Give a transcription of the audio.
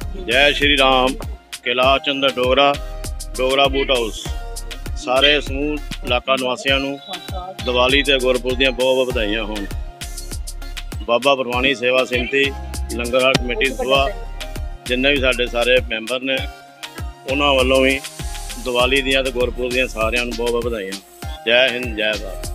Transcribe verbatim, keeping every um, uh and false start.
जय Shri Ram. Kila Chandra Dogra Dogra boot house सारे समूह इलाका निवासियों को दिवाली ते गुरपुरब दी बहुत बहुत बधाइयां होण। बाबा परवानी सेवा समिति लंगर हाल कमेटी सभा जिन्ने भी साडे सारे मैंबर ने उन्हां वल्लों भी दिवाली दियां ते गुरपुरब दियां सारियां नूं बहुत बहुत बधाइयां। जय हिंद जय भारत।